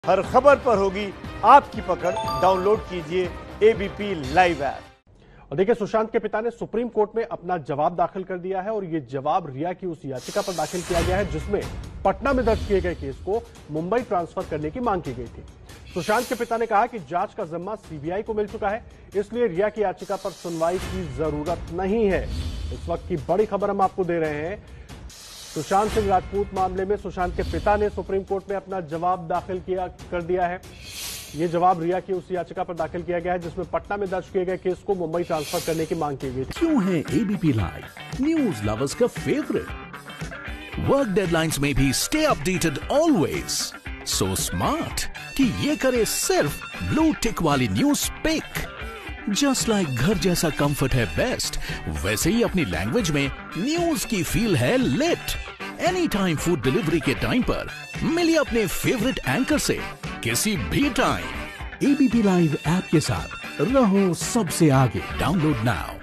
हर खबर पर होगी आपकी पकड़। डाउनलोड कीजिए एबीपी लाइव ऐप। और देखिए, सुशांत के पिता ने सुप्रीम कोर्ट में अपना जवाब दाखिल कर दिया है और ये जवाब रिया की उस याचिका पर दाखिल किया गया है जिसमें पटना में दर्ज किए गए केस को मुंबई ट्रांसफर करने की मांग की गई थी। सुशांत के पिता ने कहा कि जांच का जिम्मा सीबीआई को मिल चुका है, इसलिए रिया की याचिका पर सुनवाई की जरूरत नहीं है। इस वक्त की बड़ी खबर हम आपको दे रहे हैं। सुशांत सिंह राजपूत मामले में सुशांत के पिता ने सुप्रीम कोर्ट में अपना जवाब दाखिल कर दिया है। ये जवाब रिया की उस याचिका पर दाखिल किया गया है जिसमें पटना में दर्ज किए गए केस को मुंबई ट्रांसफर करने की मांग की गई थी। क्यों है एबीपी लाइव न्यूज लवर्स का फेवरेट? वर्क डेडलाइंस में भी stay updated always. So smart कि ये करे सिर्फ ब्लू टिक वाली न्यूज पिक। जस्ट लाइक घर जैसा कंफर्ट है बेस्ट, वैसे ही अपनी लैंग्वेज में न्यूज की फील है lit. Any time food delivery के टाइम पर मिलिए अपने फेवरेट एंकर से किसी भी टाइम। एबीपी लाइव ऐप के साथ रहो सबसे आगे। Download now.